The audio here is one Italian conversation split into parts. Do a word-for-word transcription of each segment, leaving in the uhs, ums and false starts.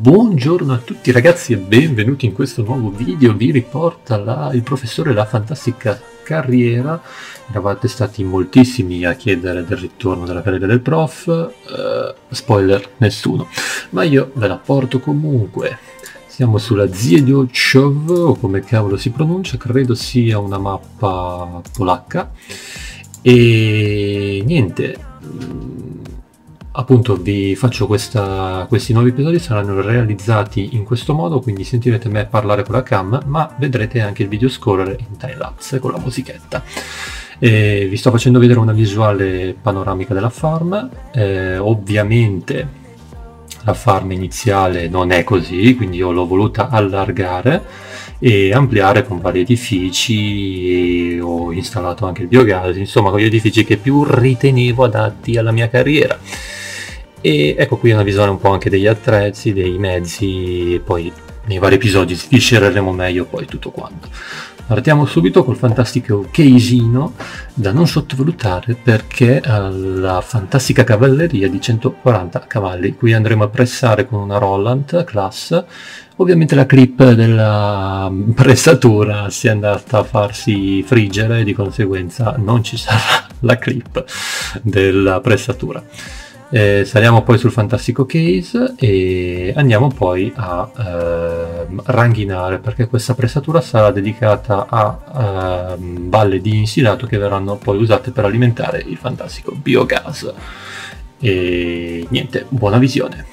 Buongiorno a tutti ragazzi e benvenuti in questo nuovo video. Vi riporta la, il professore La Fantastica Carriera. Eravate stati moltissimi a chiedere del ritorno della carriera del prof, uh, spoiler nessuno, ma io ve la porto comunque. Siamo sulla Ziedochów, o come cavolo si pronuncia, credo sia una mappa polacca, e niente. Appunto vi faccio questa, questi nuovi episodi saranno realizzati in questo modo, quindi sentirete me parlare con la cam, ma vedrete anche il video scorrere in timelapse con la musichetta. E vi sto facendo vedere una visuale panoramica della farm. Eh, ovviamente la farm iniziale non è così, quindi io l'ho voluta allargare e ampliare con vari edifici, e ho installato anche il biogas, insomma con gli edifici che più ritenevo adatti alla mia carriera. E ecco qui una visuale un po' anche degli attrezzi, dei mezzi, e poi nei vari episodi sviscereremo meglio poi tutto quanto. Partiamo subito col fantastico casino da non sottovalutare, perché ha la fantastica cavalleria di centoquaranta cavalli. Qui andremo a pressare con una Roland class. Ovviamente la clip della pressatura si è andata a farsi friggere e di conseguenza non ci sarà la clip della pressatura. Eh, saliamo poi sul fantastico case e andiamo poi a eh, ranghinare, perché questa pressatura sarà dedicata a eh, balle di insilato che verranno poi usate per alimentare il fantastico biogas. E niente, buona visione.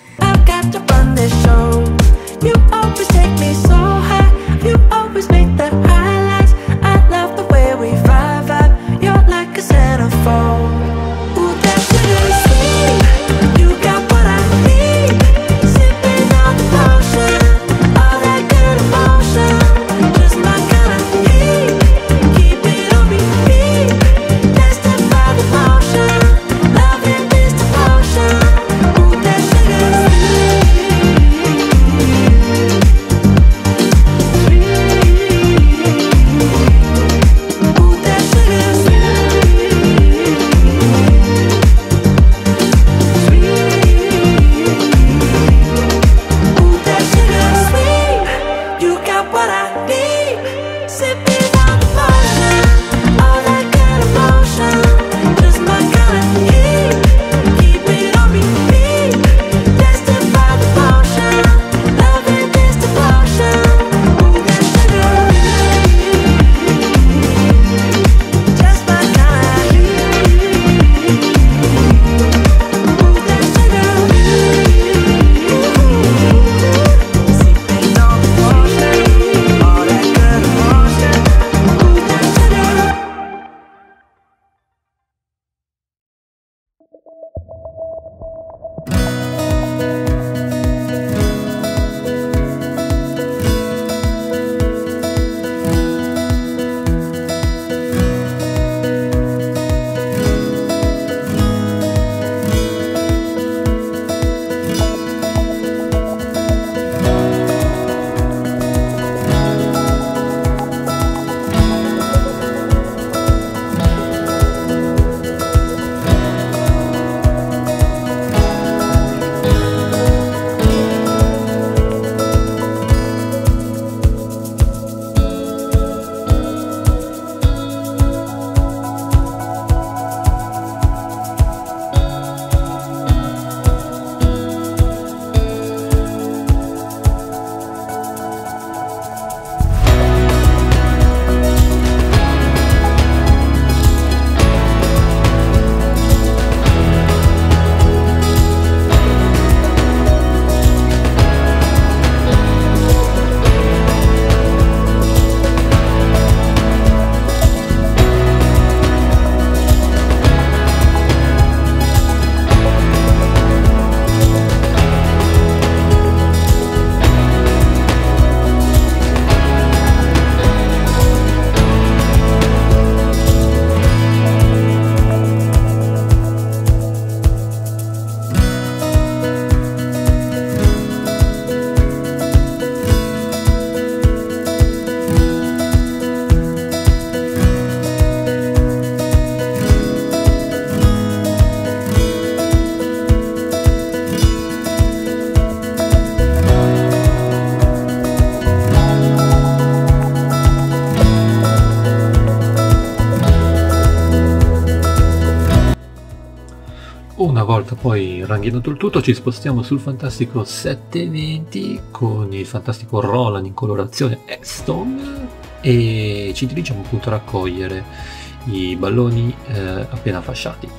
volta poi ranghinato il tutto, ci spostiamo sul fantastico settecentoventi con il fantastico Roland in colorazione Aston e ci dirigiamo appunto a raccogliere i balloni eh, appena fasciati.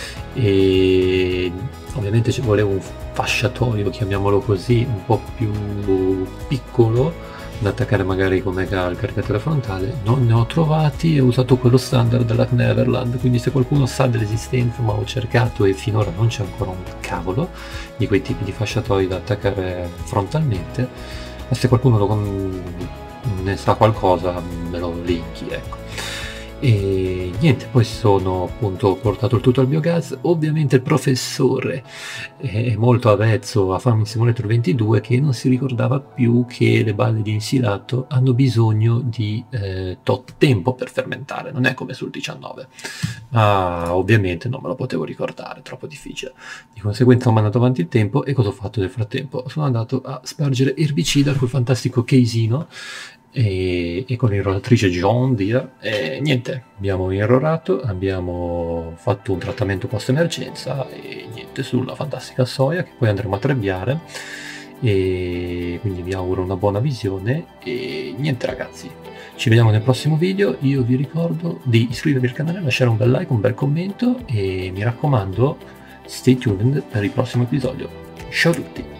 E ovviamente ci voleva un fasciatoio, chiamiamolo così, un po' più piccolo da attaccare magari come al caricatore frontale. Non ne ho trovati, ho usato quello standard della Neverland, quindi se qualcuno sa dell'esistenza, ma ho cercato e finora non c'è ancora un cavolo di quei tipi di fasciatoi da attaccare frontalmente, ma se qualcuno lo con... ne sa qualcosa me lo linki, ecco. E niente, poi sono appunto portato il tutto al biogas. Ovviamente il professore è molto avvezzo a Farming Simulator ventidue, che non si ricordava più che le balle di insilato hanno bisogno di eh, tot tempo per fermentare, non è come sul diciannove, ma ovviamente non me lo potevo ricordare, troppo difficile. Di conseguenza ho mandato avanti il tempo e cosa ho fatto nel frattempo? Sono andato a spargere erbicida col fantastico casino e, e con l'irroratrice John Deere e niente, abbiamo irrorato, abbiamo fatto un trattamento post emergenza e niente, sulla fantastica soia che poi andremo a trebbiare, e quindi vi auguro una buona visione e niente ragazzi, ci vediamo nel prossimo video. Io vi ricordo di iscrivervi al canale, lasciare un bel like, un bel commento e mi raccomando stay tuned per il prossimo episodio. Ciao a tutti!